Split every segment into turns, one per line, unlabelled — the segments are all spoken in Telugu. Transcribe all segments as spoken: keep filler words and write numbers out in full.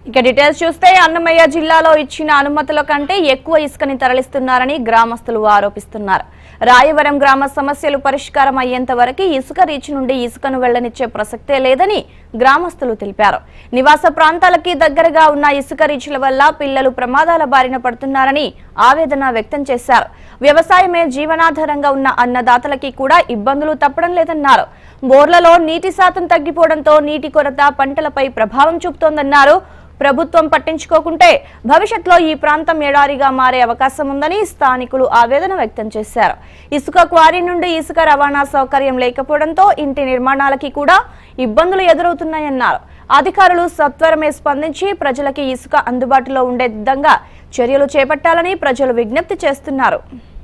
ఇక డీటెయిల్స్ చూస్తే అన్నమయ్య జిల్లాలో ఇచ్చిన అనుమతుల కంటే ఎక్కువ ఇసుకని తరలిస్తున్నారని గ్రామస్తులు ఆరోపిస్తున్నారు. రాయవరం గ్రామ సమస్యలు పరిష్కారం అయ్యేంత వరకు ఇసుక రీచ్ నుండి ఇసుకను వెళ్లనిచ్చే ప్రసక్తే లేదని గ్రామస్తులు తెలిపారు. నివాస ప్రాంతాలకి దగ్గరగా ఉన్న ఇసుక రీచ్ల వల్ల పిల్లలు ప్రమాదాల బారిన పడుతున్నారని ఆవేదన వ్యక్తం చేశారు. వ్యవసాయమే జీవనాధారంగా ఉన్న అన్నదాతలకి కూడా ఇబ్బందులు తప్పడం లేదన్నారు. బోర్లలో నీటి శాతం తగ్గిపోవడంతో నీటి కొరత పంటలపై ప్రభావం చూపుతోందన్నారు. ప్రభుత్వం పట్టించుకోకుంటే భవిష్యత్తులో ఈ ప్రాంతం ఎడారిగా మారే అవకాశం ఉందని స్థానికులు ఆవేదన వ్యక్తం చేశారు. ఇసుక క్వారీ నుండి ఇసుక రవాణా సౌకర్యం లేకపోవడంతో ఇంటి నిర్మాణాలకి కూడా ఇబ్బందులు ఎదురవుతున్నాయన్నారు. అధికారులు సత్వరమే స్పందించి ప్రజలకి ఇసుక అందుబాటులో ఉండే విధంగా చర్యలు చేపట్టాలని ప్రజలు విజ్ఞప్తి చేస్తున్నారు.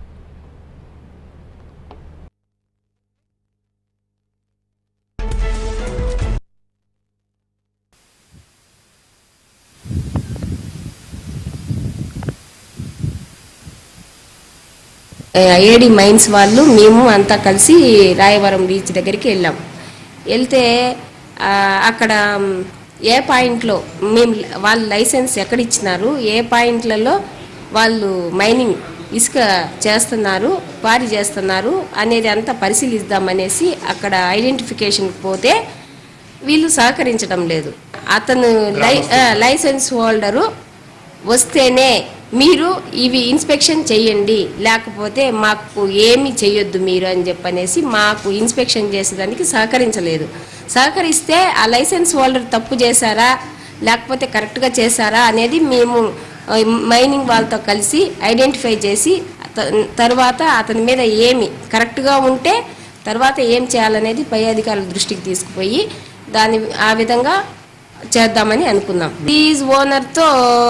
ఏడి మైన్స్ వాళ్ళు మేము అంతా కలిసి రాయవరం బీచ్ దగ్గరికి వెళ్ళాం. వెళ్తే అక్కడ ఏ పాయింట్లో మేము వాళ్ళు లైసెన్స్ ఎక్కడ ఇచ్చినారు, ఏ పాయింట్లలో వాళ్ళు మైనింగ్ ఇసుక చేస్తున్నారు, క్వారీ చేస్తున్నారు అనేది అంతా పరిశీలిద్దామనేసి అక్కడ ఐడెంటిఫికేషన్ పోతే వీళ్ళు సహకరించడం లేదు. అతను లై లైసెన్స్ హోల్డరు వస్తేనే మీరు ఇవి ఇన్స్పెక్షన్ చేయండి, లేకపోతే మాకు ఏమి చేయొద్దు మీరు అని చెప్పనేసి మాకు ఇన్స్పెక్షన్ చేసేదానికి సహకరించలేదు. సహకరిస్తే ఆ లైసెన్స్ హోల్డర్ తప్పు చేశారా లేకపోతే కరెక్ట్గా చేశారా అనేది మేము మైనింగ్ వాళ్ళతో కలిసి ఐడెంటిఫై చేసి తర్వాత అతని మీద ఏమి కరెక్ట్గా ఉంటే తర్వాత ఏం చేయాలనేది పై అధికారుల దృష్టికి తీసుకుపోయి దాని ఆ విధంగా చేద్దామని అనుకున్నాం. లీజ్ ఓనర్తో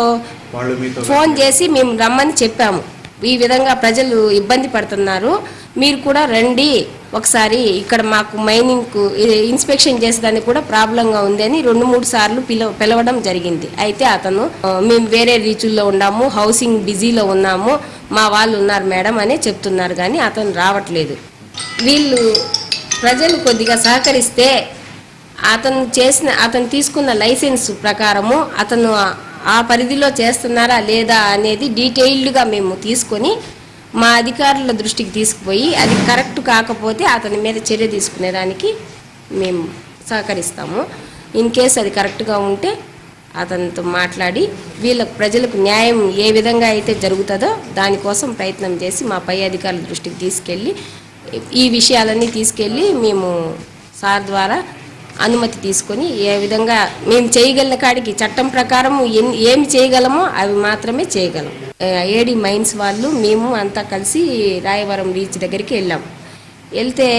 ఫోన్ చేసి మేము రమ్మని చెప్పాము. ఈ విధంగా ప్రజలు ఇబ్బంది పడుతున్నారు, మీరు కూడా రండి ఒకసారి ఇక్కడ మాకు మైనింగ్కు ఇన్స్పెక్షన్ చేసేదానికి కూడా ప్రాబ్లంగా ఉంది అని రెండు మూడు సార్లు పిలవ పిలవడం జరిగింది. అయితే అతను మేము వేరే రీచుల్లో ఉన్నాము, హౌసింగ్ బిజీలో ఉన్నాము, మా వాళ్ళు ఉన్నారు మేడం అనే చెప్తున్నారు, కానీ అతను రావట్లేదు. వీళ్ళు ప్రజలు కొద్దిగా సహకరిస్తే అతను చేసిన అతను తీసుకున్న లైసెన్స్ ప్రకారము అతను ఆ పరిధిలో చేస్తున్నారా లేదా అనేది డీటెయిల్డ్గా మేము తీసుకొని మా అధికారుల దృష్టికి తీసుకుపోయి అది కరెక్ట్ కాకపోతే అతని మీద చర్య తీసుకునేదానికి మేము సహకరిస్తాము. ఇన్ కేస్ అది కరెక్ట్గా ఉంటే అతనితో మాట్లాడి వీళ్ళ ప్రజలకు న్యాయం ఏ విధంగా అయితే జరుగుతుందో దానికోసం ప్రయత్నం చేసి మా పై అధికారుల దృష్టికి తీసుకెళ్ళి ఈ విషయాలన్నీ తీసుకెళ్ళి మేము సార్ ద్వారా అనుమతి తీసుకొని ఏ విధంగా మేము చేయగలిగిన కాడికి చట్టం ప్రకారం ఏమి చేయగలమో అవి మాత్రమే చేయగలం. ఏడి మైన్స్ వాళ్ళు మేము అంతా కలిసి రాయవరం బీచ్ దగ్గరికి వెళ్ళాం. వెళ్తే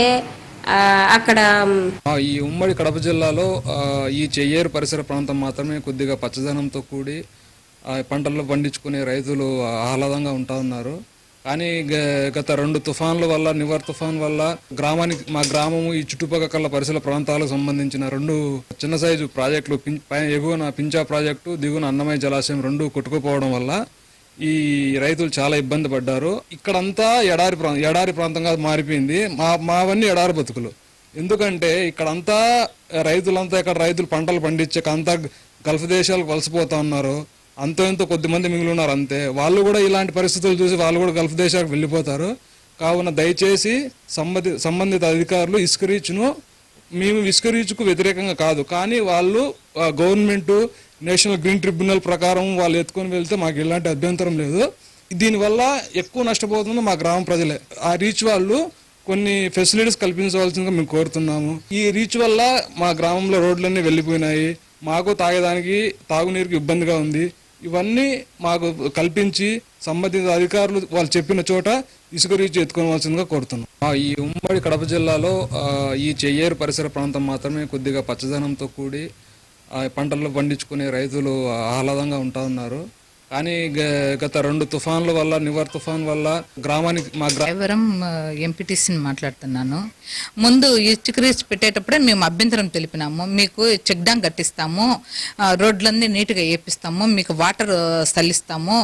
అక్కడ
ఈ ఉమ్మడి కడప జిల్లాలో ఈ చెయ్యేరు పరిసర ప్రాంతం మాత్రమే కొద్దిగా పచ్చదనంతో కూడి పంటలు పండించుకునే రైతులు ఆహ్లాదంగా ఉంటా ఉన్నారు. కానీ గత రెండు తుఫాన్ల వల్ల నివర్ తుఫాన్ వల్ల గ్రామానికి మా గ్రామము ఈ చుట్టుపక్కల పరిసర ప్రాంతాలకు సంబంధించిన రెండు చిన్న సైజు ప్రాజెక్టులు ఎగువన పించా ప్రాజెక్టు, దిగువన అన్నమయ్య జలాశయం రెండు కొట్టుకుపోవడం వల్ల ఈ రైతులు చాలా ఇబ్బంది పడ్డారు. ఇక్కడంతా ఎడారి ప్రాంతం ఎడారి ప్రాంతంగా మారిపోయింది. మా మావన్నీ ఎడారి బతుకులు. ఎందుకంటే ఇక్కడంతా రైతులంతా ఇక్కడ రైతులు పంటలు పండించాక అంతా గల్ఫ్ దేశాలకు వలసపోతా ఉన్నారు. అంతో ఎంతో కొద్ది మంది మిగిలి ఉన్నారు అంతే. వాళ్ళు కూడా ఇలాంటి పరిస్థితులు చూసి వాళ్ళు కూడా గల్ఫ్ దేశాలకు వెళ్ళిపోతారు. కావున దయచేసి సంబంధి సంబంధిత అధికారులు ఇసుక రీచ్ను మేము ఇసుక రీచ్కు వ్యతిరేకంగా కాదు, కానీ వాళ్ళు గవర్నమెంట్ నేషనల్ గ్రీన్ ట్రిబ్యునల్ ప్రకారం వాళ్ళు ఎత్తుకొని వెళ్తే మాకు ఎలాంటి అభ్యంతరం లేదు. దీనివల్ల ఎక్కువ నష్టపోతుంది మా గ్రామ ప్రజలే. ఆ రీచ్ వాళ్ళు కొన్ని ఫెసిలిటీస్ కల్పించవలసిందిగా మేము కోరుతున్నాము. ఈ రీచ్ వల్ల మా గ్రామంలో రోడ్లన్నీ వెళ్ళిపోయినాయి, మాకు తాగేదానికి తాగునీరుకి ఇబ్బందిగా ఉంది. ఇవన్నీ మాకు కల్పించి సంబంధిత అధికారులు వాళ్ళు చెప్పిన చోట ఇసుక రీచ్ ఎత్తుకోవాల్సిందిగా కోరుతున్నాం. ఈ ఉమ్మడి కడప జిల్లాలో ఈ చెయ్యేరు పరిసర ప్రాంతం మాత్రమే కొద్దిగా పచ్చదనంతో కూడి పంటలు పండించుకునే రైతులు ఆహ్లాదంగా ఉంటా ఉన్నారు. కానీ గత రెండు తుఫాన్ల వల్ల నివర్ తుఫాన్ వల్ల గ్రామానికి మా
రాయవరం ఎంపీటీసీని మాట్లాడుతున్నాను. ముందు ఇసుక రీచ్ పెట్టేటప్పుడే మేము అభ్యంతరం తెలిపినాము. మీకు చెక్ డ్యాం కట్టిస్తాము, రోడ్లన్నీ నీట్గా వేపిస్తాము, మీకు వాటర్ చల్లిస్తాము,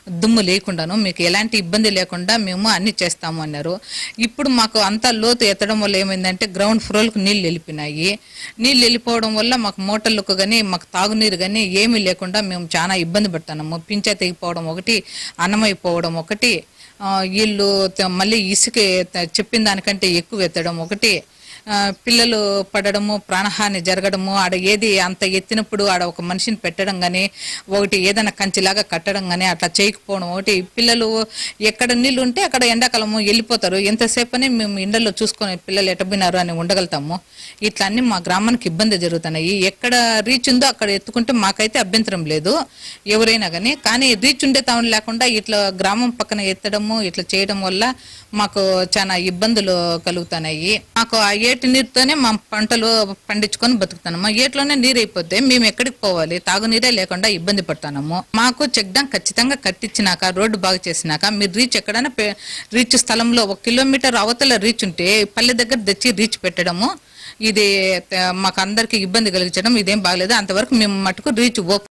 దుమ్ము లేకుండాను మీకు ఎలాంటి ఇబ్బంది లేకుండా మేము అన్ని చేస్తాము అన్నారు. ఇప్పుడు మాకు అంతా లోతు ఎత్తడం వల్ల ఏమైందంటే గ్రౌండ్ ఫ్లోర్కు నీళ్ళు వెళ్ళిపోయినాయి. నీళ్ళు వెళ్ళిపోవడం వల్ల మాకు మోటార్లకు కానీ మాకు తాగునీరు కానీ ఏమీ లేకుండా మేము చాలా ఇబ్బంది పడుతున్నాము. పింఛ తెగిపోవడం ఒకటి, అన్నమైపోవడం ఒకటి, వీళ్ళు మళ్ళీ ఇసుక చెప్పిన దానికంటే ఎక్కువ ఎత్తడం ఒకటి, పిల్లలు పడడము, ప్రాణహాని జరగడము, ఆడ ఏది అంత ఎత్తినప్పుడు ఆడ ఒక మనిషిని పెట్టడం కానీ ఒకటి ఏదైనా కంచిలాగా కట్టడం కానీ అట్లా చేయకపోవడం ఒకటి. పిల్లలు ఎక్కడ నీళ్ళు ఉంటే అక్కడ ఎండాకాలము వెళ్ళిపోతారు. ఎంతసేపని మేము ఎండల్లో చూసుకొని పిల్లలు ఎట్టబోయినారు అని ఉండగలుగుతాము. ఇట్లా అన్ని మా గ్రామానికి ఇబ్బంది జరుగుతున్నాయి. ఎక్కడ రీచ్ ఉందో అక్కడ ఎత్తుకుంటే మాకైతే అభ్యంతరం లేదు ఎవరైనా కానీ. కానీ రీచ్ ఉండే తాను లేకుండా ఇట్లా గ్రామం పక్కన ఎత్తడము ఇట్లా చేయడం వల్ల మాకు చాలా ఇబ్బందులు కలుగుతున్నాయి. మాకు ఆ ఏటి నీరుతోనే మా పంటలు పండించుకొని బతుకుతున్నాము. ఏట్లోనే నీరు అయిపోతే మేము ఎక్కడికి పోవాలి? తాగునీరే లేకుండా ఇబ్బంది పడుతున్నాము. మాకు చెక్ డ్యాం ఖచ్చితంగా కట్టించినాక, రోడ్డు బాగు చేసినాక మీరు రీచ్ ఎక్కడైనా రీచ్ స్థలంలో ఒక కిలోమీటర్ అవతల రీచ్ ఉంటే పల్లె దగ్గర తెచ్చి రీచ్ పెట్టడము, ఇది మాకు అందరికి ఇబ్బంది కలిగించడం ఇదేం బాగలేదు. అంతవరకు మేము మటుకు రీచ్ ఓపెన్